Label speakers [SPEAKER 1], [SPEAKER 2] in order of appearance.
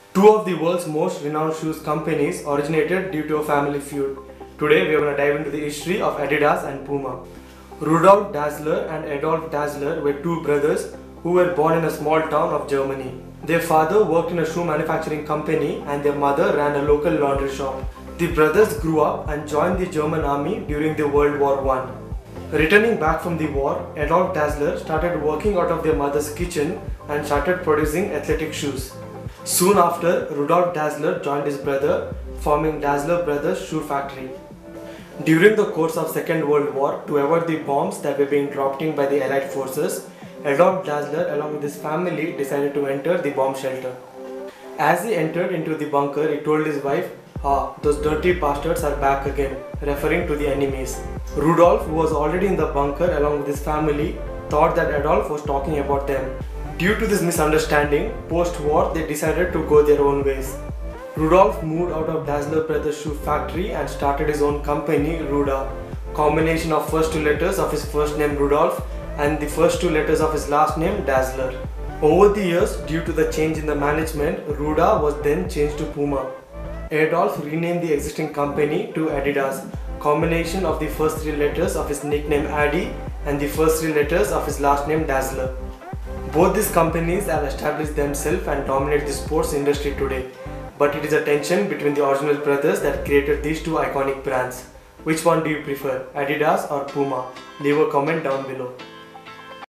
[SPEAKER 1] Two of the world's most renowned shoes companies originated due to a family feud. Today we are going to dive into the history of Adidas and Puma. Rudolf Dassler and Adolf Dassler were two brothers who were born in a small town of Germany. Their father worked in a shoe manufacturing company and their mother ran a local laundry shop. The brothers grew up and joined the German army during the World War I. Returning back from the war, Adolf Dassler started working out of their mother's kitchen and started producing athletic shoes. Soon after, Rudolf Dassler joined his brother, forming Dassler Brothers Shoe Factory. During the course of Second World War, to avoid the bombs that were being dropped in by the Allied forces, Adolf Dassler along with his family decided to enter the bomb shelter. As he entered into the bunker, he told his wife, those dirty bastards are back again," referring to the enemies. Rudolf, who was already in the bunker along with his family, thought that Adolf was talking about them. Due to this misunderstanding, post-war they decided to go their own ways. Rudolf moved out of Dassler Brothers Shoe Factory and started his own company, Ruda, combination of first two letters of his first name Rudolf and the first two letters of his last name Dassler. Over the years, due to the change in the management, Ruda was then changed to Puma. Adolf renamed the existing company to Adidas, combination of the first three letters of his nickname Adi and the first three letters of his last name Dassler. Both these companies have established themselves and dominate the sports industry today. But it is a tension between the original brothers that created these two iconic brands. Which one do you prefer, Adidas or Puma? Leave a comment down below.